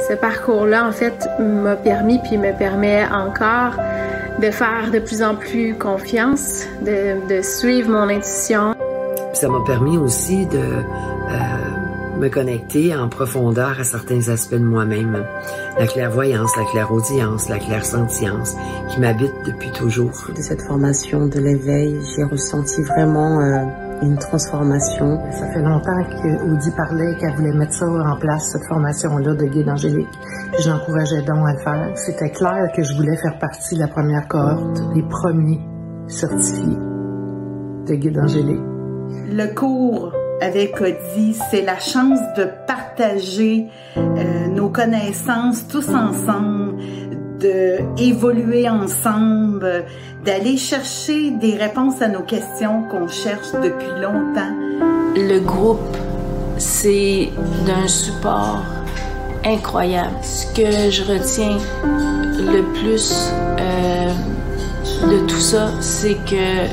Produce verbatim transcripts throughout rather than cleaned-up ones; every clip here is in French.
Ce parcours-là, en fait, m'a permis, puis me permet encore, de faire de plus en plus confiance, de, de suivre mon intuition. Ça m'a permis aussi de euh, me connecter en profondeur à certains aspects de moi-même. La clairvoyance, la clairaudience, la clairsentience, qui m'habite depuis toujours. De cette formation de l'éveil, j'ai ressenti vraiment euh, une transformation. Ça fait longtemps qu'Audi parlait qu'elle voulait mettre ça en place, cette formation-là de guide angélique. Je l'encourageais donc à le faire. C'était clair que je voulais faire partie de la première cohorte, les premiers certifiés de guide angélique. Le cours avec Audi, c'est la chance de partager euh, nos connaissances tous ensemble, de évoluer ensemble, d'aller chercher des réponses à nos questions qu'on cherche depuis longtemps. Le groupe, c'est d'un support incroyable. Ce que je retiens le plus euh, de tout ça, c'est que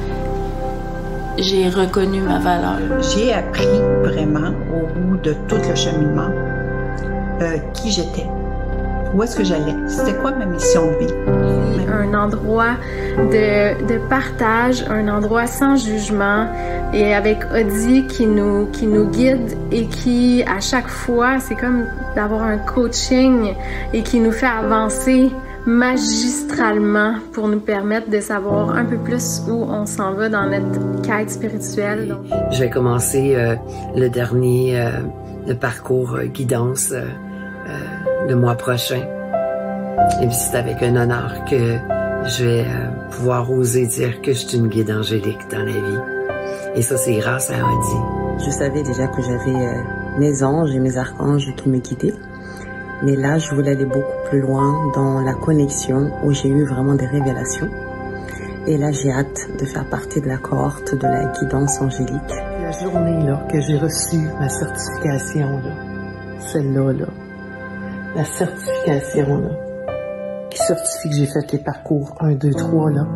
j'ai reconnu ma valeur. J'ai appris vraiment au bout de tout le cheminement euh, qui j'étais. Où est-ce que j'allais? C'était quoi ma mission de vie? Un endroit de, de partage, un endroit sans jugement et avec Audi qui nous, qui nous guide et qui, à chaque fois, c'est comme d'avoir un coaching et qui nous fait avancer magistralement pour nous permettre de savoir un peu plus où on s'en va dans notre quête spirituelle. Donc. Je vais commencer euh, le dernier euh, le parcours euh, guidance euh, euh, le mois prochain. Et puis c'est avec un honneur que je vais euh, pouvoir oser dire que je suis une guide angélique dans la vie. Et ça, c'est grâce à Audi. Je savais déjà que j'avais euh, mes anges et mes archanges qui me guidaient. Mais là, je voulais aller beaucoup plus loin dans la connexion où j'ai eu vraiment des révélations. Et là, j'ai hâte de faire partie de la cohorte de la guidance angélique. La journée là, que j'ai reçu ma certification, là, celle-là, là, la certification là, qui certifie que j'ai fait les parcours un, deux, trois, là,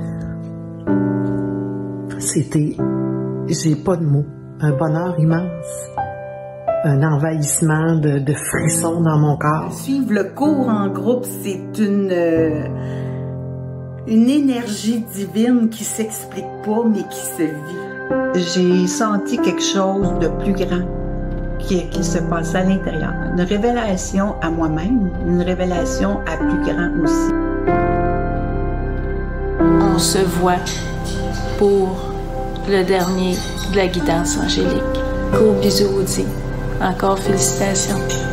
c'était, j'ai pas de mots, un bonheur immense. Un envahissement de, de frissons dans mon corps. Suivre le cours en groupe, c'est une, euh, une énergie divine qui s'explique pas, mais qui se vit. J'ai senti quelque chose de plus grand qui, qui se passait à l'intérieur. Une révélation à moi-même, une révélation à plus grand aussi. On se voit pour le dernier de la guidance angélique. Gros bisous, Audi. Encore félicitations.